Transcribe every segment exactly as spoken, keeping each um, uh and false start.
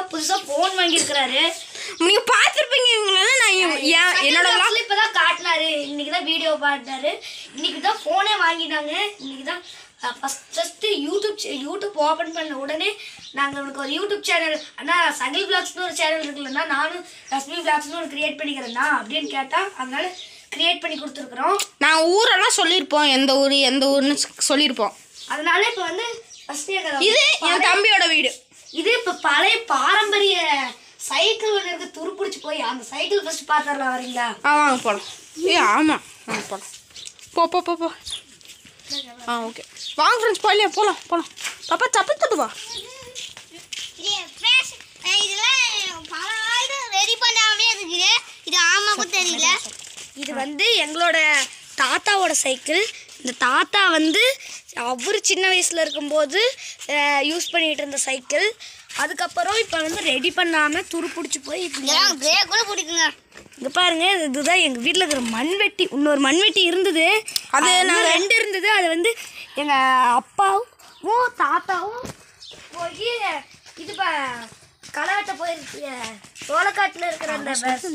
புதுசா போன் வாங்கியிருக்கிறாரு. நீங்க பார்த்துருப்பீங்க இவங்கள. நான் என்னோட vlog இப்பதான் காட்டினாரு. இன்னைக்கு தான் வீடியோ பாட்டாரு. இன்னைக்கு தான் போனே வாங்கினாங்க. இன்னைக்கு தான் first first YouTube YouTube open பண்ண உடனே நாங்கள் உனக்கு ஒரு யூடியூப் சேனல் அண்ணா சகில் விளாக்ஸ்னு ஒரு சேனல் இருக்குல்லண்ணா, நானும் ரஷ்மி விளாக்ஸ்னு ஒரு கிரியேட் பண்ணிக்கிறேன்னா அப்படின்னு கேட்டால் அதனால கிரியேட் பண்ணி கொடுத்துருக்குறோம். நான் ஊரெல்லாம் சொல்லியிருப்போம், எந்த ஊர் எந்த ஊர்னு சொல்லியிருப்போம். அதனால இப்போ வந்து ஃபர்ஸ்ட் இது என் தம்பியோட வீடு. இது இப்போ பழைய பாரம்பரிய சைக்கிள் ஒன்று இருக்கு, துரு பிடிச்சி போய் அந்த சைக்கிள் ஃபர்ஸ்ட் பார்த்துடலாம் வரீங்களா? ஆ வாங்க போகலாம். ஏ ஆமாம் வாங்க போகலாம். போ போ போ போ ஆ ஓகே வாங்க ஃப்ரெண்ட்ஸ் போகலையா போகலாம் போகலாம். பாப்பா சப்பி தட்டுவா. இது வந்து எங்களோட தாத்தாவோட சைக்கிள். இந்த தாத்தா வந்து அவர் சின்ன வயசில் இருக்கும்போது யூஸ் பண்ணிகிட்டு இருந்த சைக்கிள். அதுக்கப்புறம் இப்போ வந்து ரெடி பண்ணாமல் துரு பிடிச்சி போய் பிரேக் கூட பிடிக்குங்க. இங்கே பாருங்க, இதுதான் எங்கள் வீட்டில் இருக்கிற மண்வெட்டி. இன்னொரு மண்வெட்டி இருந்தது, அது நான் ரெண்டு இருந்தது. அது வந்து எங்கள் அப்பாவும் தாத்தாவும் போய் இது ப களை போயிருக்கு. சோளக்காட்டில் இருக்கிற அந்த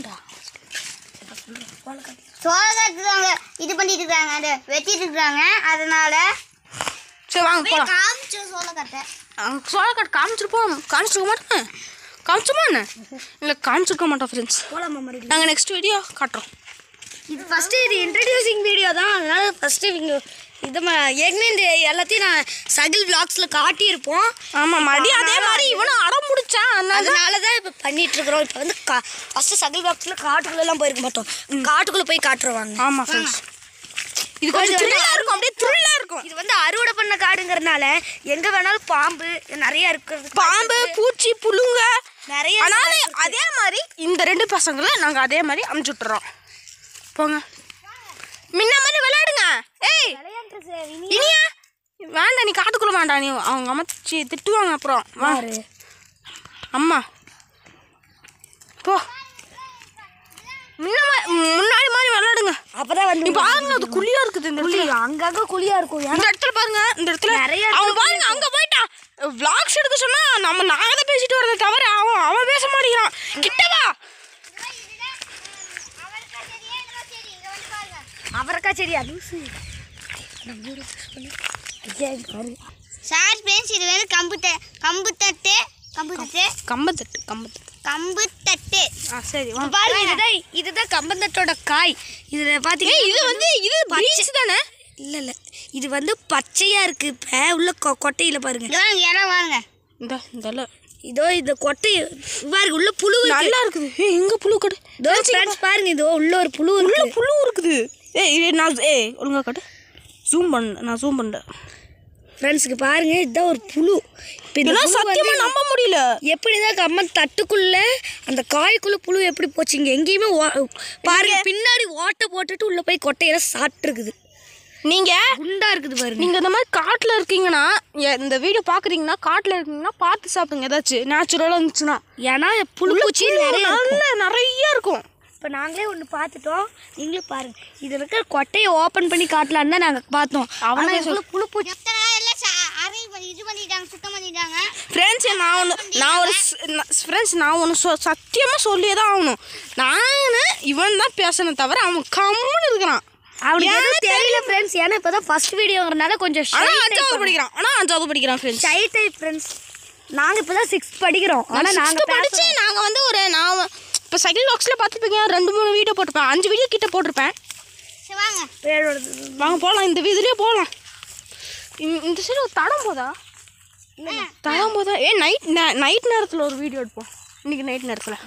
சோளக்காட்டு இது பண்ணிட்டு இருக்காங்க, அதை வெட்டிட்டு இருக்காங்க. அதனால சரி வாங்க போகலாம். காமிச்சு சோளக்காட்டை சோளக்காட்டு காமிச்சிருப்போம். காமிச்சிருக்க மாட்டோம். காமிச்சோமா என்ன? இல்லை காமிச்சிருக்க மாட்டோம் ஃப்ரெண்ட்ஸ். போகலாமா மறுபடியும்? நாங்கள் நெக்ஸ்ட் வீடியோ காட்டுறோம். இது ஃபஸ்ட்டு இது இன்ட்ரடியூசிங் வீடியோ தான். அதனால் ஃபஸ்ட்டு இவங்க இது ஏற்கனவே இந்த எல்லாத்தையும் நான் சகில் விளாக்ஸில் காட்டியிருப்போம். ஆமாம் மறுபடியும் அதே மாதிரி இவனும் அடம் முடிச்சான். அதனால தான் இப்போ பண்ணிகிட்ருக்குறோம். இப்போ வந்து கா ஃபஸ்ட்டு சகில் விளாக்ஸில் காட்டுக்குள்ளெல்லாம் போயிருக்க மாட்டோம், காட்டுக்குள்ளே போய் காட்டுருவாங்க. ஆமாம் ஃப்ரெண்ட்ஸ், இது கொஞ்சம் த்ரில்லாக இருக்கும், அப்படியே த்ரில்லாக இருக்கும். இது வந்து அறுவடை பண்ண காடுங்கிறதுனால எங்கே வேணாலும் பாம்பு நிறையா இருக்குது. பாம்பு பூச்சி புழுங்க நிறைய. அதனால அதே மாதிரி இந்த ரெண்டு பசங்களை நாங்கள் அதே மாதிரி அமுச்சு விட்டுறோம். போங்க முன்ன மாதிரி விளையாடுங்க. ஏய் இனியா வேண்டாம், நீ காட்டுக்குள்ள வேண்டாம். நீ அவங்க அமைச்சு திட்டுவாங்க அப்புறம். வாரு அம்மா போ, முன்ன முன்னாடி மாதிரி விளையாடுங்க. அப்பதான் வந்து பாருங்க அது குழியா இருக்குது. இந்த இடத்துல அங்கங்க குழியா இருக்கும். இந்த இடத்துல பாருங்க, இந்த இடத்துல நிறைய அவன் பாருங்க அங்க போயிட்டான். விளாக்ஸ் எடுக்க சொன்னா நம்ம நாங்க தான் பேசிட்டு வரதை தவிர அவன் அவன் பேச மாட்டேங்கிறான். கிட்டவா அவரைக்காய் செடி அது சார் ஃப்ரெண்ட்ஸ், இது வந்து கம்பு த கம்பு தட்டு கம்பு தட்டு கம்பத்தட்டு கம்பத்தட்டு கம்பு தட்டு. ஆ சரி பாருங்க, இதுதான் இதுதான் கம்பந்தட்டோட காய். இதில் பார்த்தீங்கன்னா இது வந்து இது பீன்ஸ் தானே? இல்லை இல்லை, இது வந்து பச்சையாக இருக்குது. இப்போ உள்ள கொ கொட்டையில் பாருங்க. இடம் வாங்க இந்த இந்த இதோ இந்த கொட்டை பாருங்க, உள்ள புழு நல்லா இருக்குது. ஏ எங்கே புழு கட்டு ஃப்ரெண்ட்ஸ் பாருங்க, இதோ உள்ள ஒரு புழு உள்ள புழு இருக்குது. ஏய் நான் ஏ ஒழுங்கா காட்டு, ஜூம் பண்ண நான் ஜூம் பண்ணுறேன் ஃப்ரெண்ட்ஸுக்கு பாருங்க, இதுதான் ஒரு புழு. இதெல்லாம் சத்தியமா நம்ப முடியல. எப்படிதான் கம்மன் தட்டுக்குள்ள அந்த காய்க்குள்ள புழு எப்படி போச்சுங்க? எங்கேயுமே பாருங்க, பின்னாடி ஓட்டை போட்டுட்டு உள்ள போய் கொட்டையெல்லாம் சாப்பிட்டுருக்குது. நீங்க குண்டா இருக்குது பாருங்க. நீங்க இந்த மாதிரி காட்டுல இருக்கீங்கன்னா, இந்த வீடியோ பாக்குறீங்கன்னா காட்டுல இருக்கீங்கன்னா பார்த்து சாப்பிடுங்க. ஏதாச்சும் நேச்சுரலா இருந்துச்சுன்னா. ஏன்னா புழு பூச்சி நிறைய நிறைய இருக்கும். இப்போ நாங்களே ஒன்று பார்த்துட்டோம், நீங்களும் பாருங்க. இதில் இருக்கிற கொட்டையை ஓப்பன் பண்ணி காட்டலான்னு தான் நாங்கள் பார்த்தோம். அவனை புழு பூச்சி இது பண்ணிட்டாங்க, சுத்தம் பண்ணிட்டாங்க. ஃப்ரெண்ட்ஸ் நான் ஒன்று நான் ஒரு ஃப்ரெண்ட்ஸ் நான் ஒன்று சொ சத்தியமாக சொல்லியே தான் ஆகணும். நான் இவன் தான் பேசணும் தவிர அவன் கம்முன்னு இருக்கிறான். அவனுக்கு எதுவும் தெரியல ஃப்ரெண்ட்ஸ். ஏன்னா இப்போ தான் ஃபர்ஸ்ட் வீடியோங்கிறனால கொஞ்சம் அஞ்சாவது படிக்கிறான். ஆனால் அஞ்சாவது படிக்கிறான் ஃப்ரெண்ட்ஸ். Shy type friends. நாங்கள் இப்போ தான் சிக்ஸ்த் படிக்கிறோம். ஆனால் நாங்கள் படித்து நாங்கள் வந்து ஒரு நான் இப்போ சைக்கிள் பாக்ஸில் பார்த்துருப்பீங்க, ரெண்டு மூணு வீடியோ போட்டிருப்பேன், அஞ்சு வீடியோ கிட்ட போட்டிருப்பேன். வாங்க வாங்க போகலாம், இந்த வீதியிலே போகலாம். இந்த சைடு ஒரு தடம் போதா தடம் போதா ஏ நைட் நைட் நேரத்தில் ஒரு வீடியோ எடுப்போம். இன்னைக்கு நைட் நேரத்தில்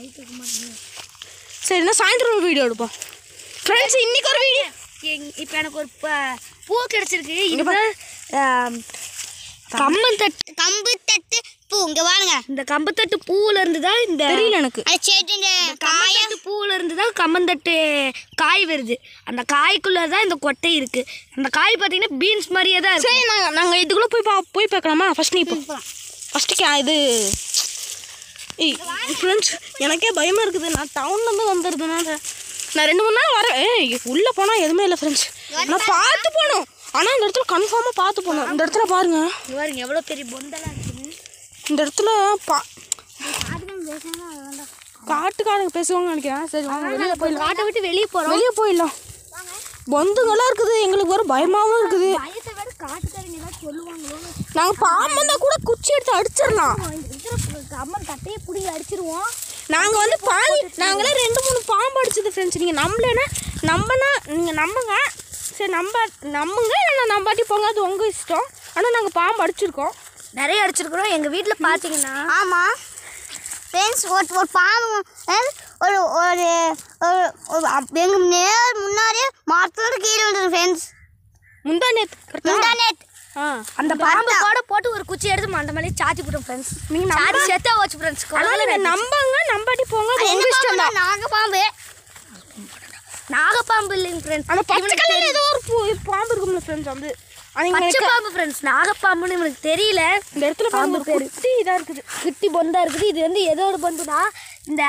சரிண்ணா சாயந்தரம் ஒரு வீடியோ எடுப்போம் ஃப்ரெண்ட்ஸ். இன்னைக்கு ஒரு வீடியோ இப்போ எனக்கு ஒரு பூ கிடச்சிருக்கு. இதுதான் கம்பந்தட்டு கம்பு தட்டு பூ. இங்க பாருங்க, இந்த கம்பத்தட்டு பூவுல இருந்து தான் இந்த தெரியல எனக்கு காயட்டு பூவுல இருந்து தான் கம்பந்தட்டு காய் வருது. அந்த காய்க்குள்ள தான் இந்த கொட்டை இருக்கு. அந்த காய் பார்த்தீங்கன்னா பீன்ஸ் மாதிரியே தான் இருக்கு. சரி நாங்கள் நாங்கள் இதுக்குள்ளே போய் பா போய் பார்க்கலாமா? ஃபர்ஸ்ட் நீ இப்போ ஃபஸ்ட்டு கே இது ஏய் ஃப்ரெண்ட்ஸ், எனக்கே பயமாக இருக்குது. நான் டவுன்லேருந்து வந்துடுறதுனால நான் ரெண்டு மூணு நாள் வரேன். ஏ உள்ளே போனால் எதுவுமே இல்லை ஃப்ரெண்ட்ஸ். நான் பார்த்து போகணும். ஆனால் இந்த இடத்துல கன்ஃபார்மாக பார்த்து போகணும். இந்த இடத்துல பாருங்க பாருங்க எவ்வளோ பெரிய பொந்தெல்லாம் இருக்குன்னு. இந்த இடத்துல பா காட்டுக்காரங்க பேசுவாங்கன்னு நினைக்கிறேன். சரி வாங்க வெளியே போயிடலாம். காட்டை விட்டு வெளியே போகிறோம். வெளியே போயிடலாம். பொந்துங்களாம் இருக்குது, எங்களுக்கு வேறு பயமாகவும் இருக்குது. பயத்தை விட காட்டுக்காரங்க ஏதாவது சொல்லுவாங்களோ. நாங்கள் பாம்பு வந்தால் கூட குச்சி எடுத்து அடிச்சிடலாம். அம்மன் கட்டையை பிடிங்கி அடிச்சிருவோம். நாங்கள் வந்து பாதி நாங்களே ரெண்டு மூணு பாம்பு அடிச்சது ஃப்ரெண்ட்ஸ். நீங்கள் நம்பலன்னா நம்பனா நீங்கள் நம்புங்க. சரி நம்ப நம்புங்க இல்லைன்னா நம்பாட்டி போங்க, அது உங்கள் இஷ்டம். ஆனால் நாங்கள் பாம்பு அடிச்சிருக்கோம், நிறைய அடிச்சிருக்கிறோம். எங்கள் வீட்டில் பார்த்தீங்கன்னா ஆமாம் ஃப்ரெண்ட்ஸ், ஒரு ஒரு பாம்பு ஒரு ஒரு எங்கள் நேர் முன்னாடியே மரத்தோட கீழே விழுது ஃப்ரெண்ட்ஸ். முந்தா நேற்று முந்தா நேற்று ஆ அந்த பாம்பு கூட போட்டு ஒரு குச்சி எடுத்து மண்ட மேலே சாத்தி போட்டோம் ஃப்ரெண்ட்ஸ். நீங்கள் சாத்தி செத்தா வச்சு ஃப்ரெண்ட்ஸ். நீங்கள் நம்புங்க நம்பாட்டி போங்க, அது உங்கள் இஷ்டம் தான். நாங்கள் பாம்பு நாகப்பாம்பு இல்லைங்க ஃப்ரெண்ட்ஸ். அந்த பச்சை கலர் ஏதோ ஒரு பூ- பாம்பு இருக்கும்ல ஃப்ரெண்ட்ஸ், வந்து பச்சை பாம்பு ஃப்ரெண்ட்ஸ். நாகப்பாம்புன்னு எனக்கு தெரியல. இந்த இடத்துல பாம்பு பேர் குட்டி இதாக இருக்குது, கிட்டி பொந்தா இருக்குது. இது வந்து எதோட பொந்துனா இந்த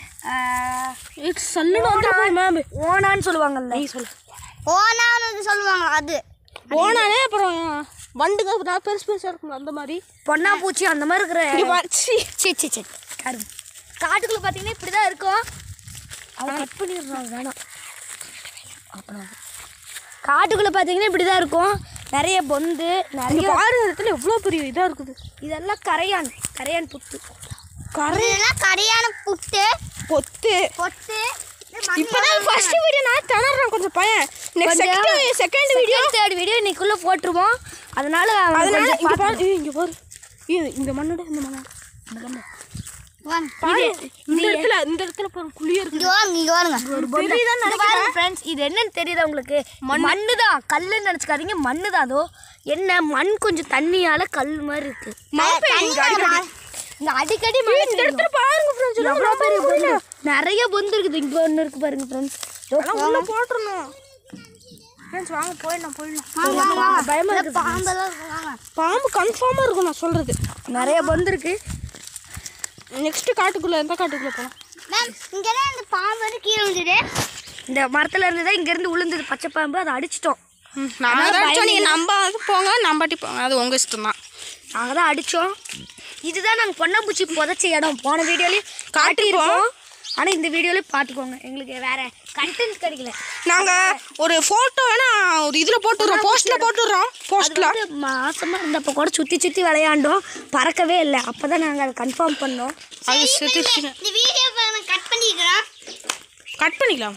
சொல்லணும் மேம் ஓனான்னு சொல்லுவாங்கல்ல. நீ சொல்லு. ஓனான்னு சொல்லுவாங்க. அது ஓனானே அப்புறம் வண்டுங்க நான் பெருசு பெருசாக இருக்கும்ல அந்த மாதிரி பொன்னாம்பூச்சி அந்த மாதிரி இருக்கிற வச்சு சே சே சே கரும்பு காட்டுக்குள்ளே பார்த்தீங்கன்னா இப்படி தான் இருக்கும். அதை கட் பண்ணிடுறோம், வேணாம். அப்புறம் காட்டுக்குள்ளே பார்த்தீங்கன்னா இப்படி தான் இருக்கும். நிறைய பொந்து, நிறைய பாரு இடத்துல எவ்வளோ பெரிய இதாக இருக்குது. இதெல்லாம் கரையான் கரையான் புத்து. கரையெல்லாம் கரையான புட்டு பொத்து பொட்டு. இப்போதான் ஃபர்ஸ்ட் வீடியோ நான் திணறேன் கொஞ்சம் பையன். Next second video third video இன்னைக்குள்ளே போட்டுருவோம். அதனால அதனால இங்கே பாரு, ஏய், இங்கே பாரு, இது இந்த மண்ணோட இந்த மண்ணோட இந்த மண்ணு பாரு. இந்த இடத்துல இந்த இடத்துல பாரு குழியா இருக்கு. இங்கே வாங்க இங்கே வாருங்க. தெரியுதான் நினைக்கிறேன் ஃப்ரெண்ட்ஸ். இது என்னன்னு தெரியுதா உங்களுக்கு? மண்ணு தான், கல்லுன்னு நினச்சிக்காதீங்க. மண்ணு தான். அதோ என்ன மண் கொஞ்சம் தண்ணியால் கல் மாதிரி இருக்கு. இங்க அடிக்கடி இந்த இடத்துல பாருங்க ஃப்ரெண்ட்ஸ், எவ்வளோ பெரிய பொந்து, நிறைய பொந்து இருக்குது. இங்கே ஒன்று இருக்கு பாருங்க ஃப்ரெண்ட்ஸ். அதெல்லாம் உள்ள போட்டுறணும் ஃப்ரெண்ட்ஸ். வாங்க போயிடலாம் போயிடலாம். பயமா இருக்கு. பாம்பெல்லாம் இருக்குவாங்க. பாம்பு கன்ஃபார்மாக இருக்கும் நான் சொல்கிறது. நிறைய பொந்து இருக்கு. நெக்ஸ்ட் காட்டுக்குள்ளே எந்த காட்டுக்குள்ளே போகலாம் மேம் இங்கெல்லாம் இந்த பாம்பு வந்து கீழே விழுந்துது. இந்த மரத்தில் இருந்து தான் இங்கேருந்து விழுந்தது பச்சை பாம்பு. அதை அடிச்சிட்டோம். நாங்கள் தான் அடித்தோம். நீங்கள் நம்ப போங்க நம்பாட்டி போங்க, அது உங்கள் இஷ்டம் தான். நாங்கள் தான் அடித்தோம். இதுதான் நாங்கள் பொன்னாம்பூச்சி புதைச்ச இடம். போன வீடியோலையும் காட்டியிருப்போம். ஆனால் இந்த வீடியோலையும் பார்த்துக்கோங்க. எங்களுக்கு வேறு கண்டென்ட் கிடைக்கல. நாங்கள் ஒரு ஃபோட்டோ வேணால் ஒரு இதில் போட்டுடுறோம், போஸ்ட்டில் போட்டுடுறோம். போஸ்ட்டில் மாசமாக இருந்தப்போ கூட சுற்றி சுற்றி விளையாண்டோம், பறக்கவே இல்லை. அப்போ தான் நாங்கள் அதை கன்ஃபார்ம் பண்ணோம். அது செத்துச்சு. இந்த வீடியோ கட் பண்ணிக்கிறோம். கட் பண்ணிக்கலாம்.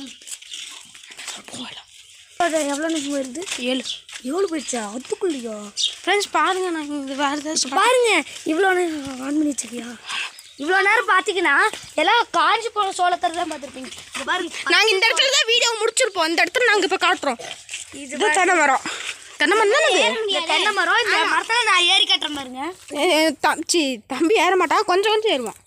அது எவ்வளோ நிமிஷம் வருது? ஏழு எவ்வளோ போயிடுச்சா? அதுக்குள்ளேயோ ஃப்ரெண்ட்ஸ் பாருங்க. நாங்கள் இது வேறு ஏதாச்சும் பாருங்க. இவ்வளோ நேரம் ஆன் பண்ணி வச்சிருக்கியா? இவ்வளோ நேரம் பார்த்தீங்கன்னா எல்லாம் காஞ்சி போன சோளத்தை தான் பார்த்துருப்பீங்க. இது பாருங்க. நாங்கள் இந்த இடத்துல தான் வீடியோ முடிச்சிருப்போம். இந்த இடத்துல நாங்கள் இப்போ காட்டுறோம். இது தென்னை மரம். தென்னை மரம் தானே இது? இந்த தென்னை மரம். இந்த மரத்தில் நான் ஏறி கட்டுறேன் பாருங்க. தம்பி தம்பி ஏற மாட்டா, கொஞ்சம் கொஞ்சம் ஏறுவான்.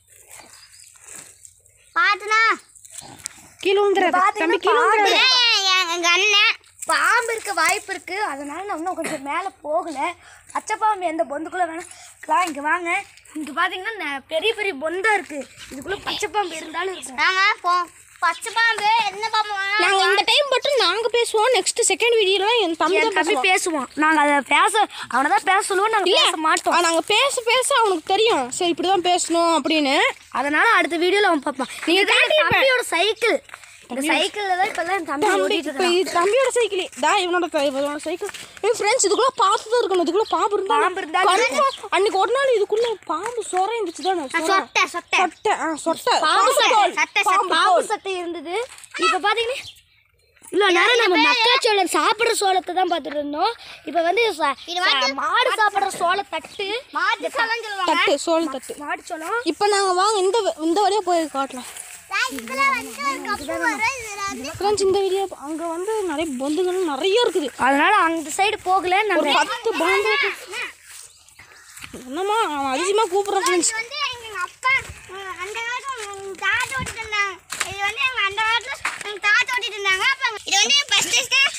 பாத்துனா கீழே விழுந்துறாரு தம்பி, கீழே விழுந்துறாரு. எங்கள் அண்ணன் பாம்பு இருக்க வாய்ப்பு இருக்குது. அதனால நான் இன்னும் கொஞ்சம் மேலே போகலை. பச்சை பாம்பு எந்த பொந்துக்குள்ளே வேணாம். இங்கே வாங்க. இங்கே பார்த்தீங்கன்னா பெரிய பெரிய பொந்தா இருக்குது. இதுக்குள்ளே பச்சை பாம்பு இருந்தாலும் இருக்கும். நாங்கள் போ பச்சை பாம்பு என்ன பாம்பு வேணாலும் நாங்கள் இந்த டைம் மட்டும் நாங்கள் பேசுவோம். நெக்ஸ்ட் செகண்ட் வீடியோவில் என் தம்பி என் தம்பி பேசுவான். நாங்கள் அதை பேச அவனை தான் பேச சொல்லுவோம். நாங்கள் பேச மாட்டோம். நாங்கள் பேச பேச அவனுக்கு தெரியும், சரி இப்படி தான் பேசணும் அப்படின்னு. அதனால அடுத்த வீடியோவில் அவன் பார்ப்பான். நீங்கள் தம்பியோட சைக்கிள், இந்த சைக்கிளில் தான் இப்போல்லாம் என் தம்பி ஓட்டிட்டு இப்போ இருக்கான். இது தம்பியோட சைக்கிள் தான், இவனோட த- இவனோட சைக்கிள். என் ஃப்ரெண்ட்ஸ் இதுக்குள்ளே பார்த்து தான் இருக்கணும். இதுக்குள்ளே பாம்பு இருந்தா பாம்பு இருந்தாலும் அன்னைக்கு ஒரு நாள் இதுக்குள்ளே பாம்பு சொர இருந்துச்சு தானே. சொட்டை சொட்டை சொட்டை ஆ சொட்டை பாம்பு சட்டை தோல். சட்டை பாம்பு பாம்பு தோல். சட்டை இருந்தது. இப்போ பார்த்தீங்கன்னா இல்லை நேரம் நம்ம மக்காச்சோளம் சாப்பிட்ற சோளத்தை தான் பார்த்துட்டு இருந்தோம். இப்போ வந்து ச- ச- மாடு சாப்பிட்ற சோள தட்டு, மாட்டு சலம் சொல்லுவாங்க. தட்டு சோள் தட்டு. மாடு சோளம். இப்போ நாங்கள் வாங்க இந்த வ- இந்த வழியாக போய் காட்டலாம் இதுல வந்து ஒரு கப்பு வரும். இதுல வந்து ஃப்ரெண்ட்ஸ். இந்த வீடியோ அங்கே வந்து நிறைய பொந்துகள் நிறைய இருக்குது. அதனால அந்த சைடு போகல. ஒரு நாங்கள் பத்து பாம்பு என்னம்மா அவன் அதிகமாக கூப்பிட்றான் ஃப்ரெண்ட்ஸ். இது வந்து எங்க அப்பா அஹ், அந்த காலத்துல எங்க தாத்தா ஓட்டிட்டு இருந்தாங்க. இது வந்து எங்க அந்த காலத்துல எங்க தாத்தா ஓட்டிட்டு இருந்தாங்க. அப்ப இது வந்து ஃபர்ஸ்ட்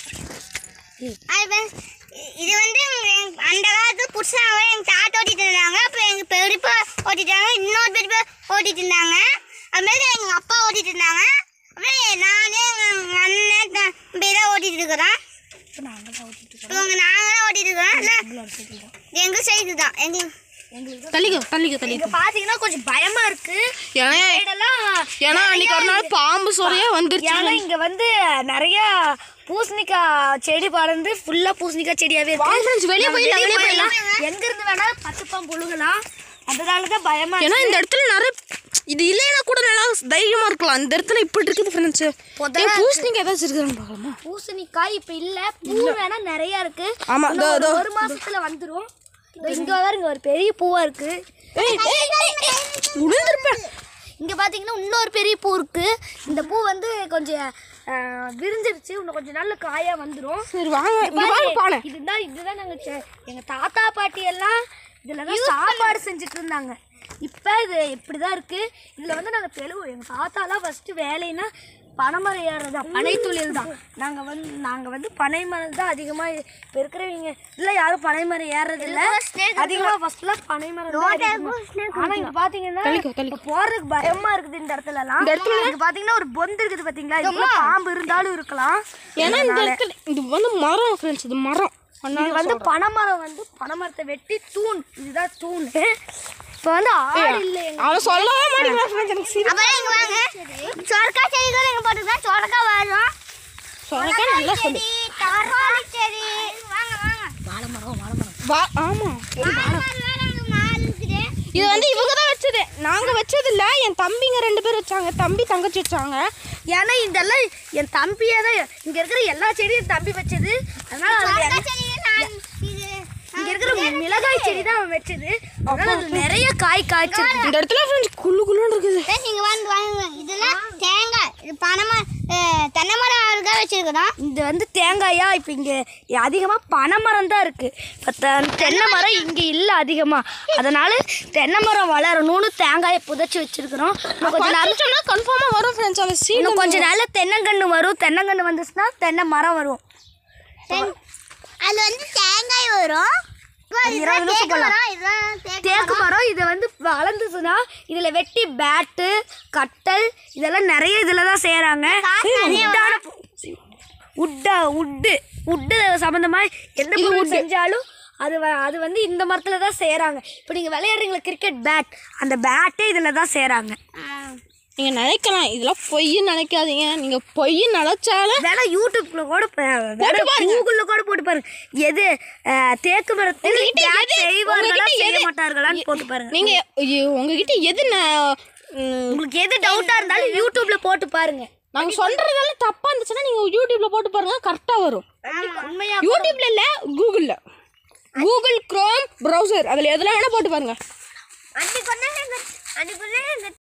இது வந்து எங்க- அந்த காலத்துல புதுசாக எங்க தாத்தா ஓட்டிட்டு இருந்தாங்க. அப்ப எங்க பெரியப்பா ஓட்டிட்டாங்க. இன்னொரு பெரியப்பா ஓட்டிட்டு இருந்தாங்க. அதுமாரி எங்க அப்பா ஓட்டிட்டு இருந்தாங்க. அப்புறம் நானே எங்க அண்ணன் தம்பி தான் ஓட்டிட்டு இருக்கிறோம். இப்போ நாங்கள் தான் ஓட்டிட்டு இருக்கிறோம். இல்லை எங்கள் சைடு தான் எங்க எங்களுக்கு தள்ளிக்கோ தள்ளிக்கோ இங்க தள்ளிக்கோ பாத்தீங்கன்னா கொஞ்சம் பயமா இருக்கு ஏன்னா சைடெல்லாம் ஏன்னா அன்னைக்கு ஒரு நாள் பாம்பு சொறையா வந்துருச்சு. ஏன்னா இங்க வந்து நிறைய பூசணிக்காய் செடி பறந்து ஃபுல்லா பூசணிக்காய் செடியாவே இருக்கு. வெளியே போயிடலாம் வெளியே போயிடலாம். எங்க இருந்து வேணா பத்து பாம்பு புழுகலாம். அதனாலதான் பயமா ஏன்னா இந்த இடத்துல நிறைய இது இல்லைன்னா கூட நல்லா தைரியமா இருக்கலாம். இந்த இடத்துல இப்படி இருக்குது ஃப்ரெண்ட்ஸ். பூசணிக்காய் ஏதாச்சும் இருக்குதுன்னு பார்க்கலாமா? பூசணிக்காய் இப்ப இல்ல, பூ வேணா நிறைய இருக்கு. ஆமா, இன்னும் ஒரு ஒரு மாசத்துல வந்துரும். இதோ இங்க வேற இங்க ஒரு பெரிய பூவா இருக்கு. உளுந்திருப்பேன். இங்க பாத்தீங்கன்னா இன்னொரு பெரிய பூ இருக்கு. இந்த பூ வந்து கொஞ்சம் ஆஹ், விரிஞ்சிருச்சு. இன்னும் கொஞ்சம் நல்ல காயா வந்துரும். சரி வாங்க இங்க பாருங்க பானை. இதுதான் இதுதான் நாங்க செ- எங்க தாத்தா பாட்டி எல்லாம் இதுலதான் சாப்பாடு செஞ்சுட்டு இருந்தாங்க. இப்ப இது இப்படிதான் இருக்கு. இதுல வந்து நாங்க தெளிவு எங்க தாத்தாலாம் ஃபர்ஸ்ட் வேலைன்னா பனைமரம் ஏறுறதா, பனை தொழில் தான். நாங்க வந்து நாங்க வந்து பனைமரம் தான் அதிகமா இப்ப இருக்கிறவங்க இல்ல யாரும் பனைமரம் ஏறது இல்ல. அதிகமா ஃபர்ஸ்ட்லாம் பனைமரம் தான் அதிகமா. ஆனா இங்க பாத்தீங்கன்னா இப்ப போறதுக்கு பயமா இருக்குது இந்த இடத்துல எல்லாம். இந்த இடத்துல இங்க பாத்தீங்கன்னா ஒரு பொந்து இருக்குது பாத்தீங்களா, இதுக்குள்ள பாம்பு இருந்தாலும் இருக்கலாம். ஏன்னா இந்த இடத்துல இது வந்து மரம் ஃப்ரெண்ட்ஸ். இது மரம் இது வந்து பனைமரம் வந்து பனைமரத்தை வெட்டி தூண், இதுதான் தூண். இப்போ வந்து ஆடு இல்லை. அவன் சொல்லவே மாட்டேங்கிறான் ஃப்ரெண்ட்ஸ். எனக்கு சரி அப்புறம் இங்க வாங்க சொரக்காய் செடிகள் எங்க போட்டுருக்கோம். சொரக்காய் வரும், சொரக்காய் நல்லா சொல்லு. தக்காளி செடி. வாங்க வாங்க வாழை மரம் வாழை மரம் வா ஆமா இது வந்து இவங்க தான் வச்சது. நாங்க வச்சது இல்ல, என் தம்பிங்க ரெண்டு பேர் வச்சாங்க. தம்பி தங்கச்சி வச்சாங்க. ஏன்னா இதெல்லாம் என் தம்பியே தான். இங்க இருக்கிற எல்லா செடியும் என் தம்பி வச்சது. அதனால அதுல இங்க இருக்கிற மிளகாய் செடி தான் அவன் வச்சது. அதனால அதுல நிறைய காய் காய்ச்சிருக்கு. இந்த இடத்துல ஃப்ரெண்ட்ஸ் குள்ளு குள்ளுன்னு இருக்குது. நீங்க வந்து வாங்க. இதெல்லாம் தேங்காய், இது பனைமரம், தென்னை மரம் தான் வச்சிருக்கிறோம். இது வந்து தேங்காயா இப்போ இங்கே அதிகமாக பனைமரம் தான் இருக்குது. இப்போ தென்னை மரம் இங்கே இல்லை அதிகமாக. அதனால தென்னை மரம் வளரணும்னு தேங்காயை புதைச்சி வச்சிருக்கிறோம். இன்னும் கொஞ்சம் நாள் சொன்னா கன்ஃபார்மா வரும் ஃப்ரெண்ட்ஸ். அந்த சீன் இன்னும் கொஞ்சம் நாளில் தென்னங்கன்று வரும். தென்னங்கன்று வந்துச்சுன்னா தென்னை மரம் வரும். அது வந்து தேங்காய் வரும். இருபது நிமிஷம் போகலாம். இதுதான் தேக்கு மரம் இதை வந்து வளர்ந்துச்சுன்னா இதில் வெட்டி பேட்டு கட்டல் இதெல்லாம் நிறைய இதில் தான் செய்கிறாங்க. உட்டா உட்டு உட்டு சம்மந்தமாக எந்த பொருள் செஞ்சாலும் அது வ- அது வந்து இந்த மரத்தில் தான் செய்கிறாங்க. இப்போ நீங்கள் விளையாடுறீங்களா கிரிக்கெட் பேட், அந்த பேட்டே இதில் தான் செய்கிறாங்க. நீங்க நினைக்கலாம் இதெல்லாம் பொய்ன்னு நினைக்காதீங்க. நீங்க பொய் நினைச்சாலும் வேணா யூடியூப்ல கூட கூகுள்ல கூட போட்டு பாருங்க. எது அஹ், தேக்கு மரத்தில் bat செய்வார்களா செய்ய மாட்டார்களான்னு போட்டு பாருங்க. நீங்க ஐயோ, உங்ககிட்ட எது நான் ம், உங்களுக்கு எது டவுட்டா இருந்தாலும் யூடியூப்ல போட்டு பாருங்க. நாங்க சொல்றதெல்லாம் தப்பா இருந்துச்சுன்னா நீங்க யூடியூப்ல போட்டு பாருங்க, கரெக்டா வரும். உண்மையா யூடியூப்ல இல்ல, கூகுள்ல, கூகுள் குரோம் ப்ரௌசர், அதுல எதுல வேணா போட்டு பாருங்க. அன்னைக்கு ஒண்ணு அன்னைக்குள்ள எங்க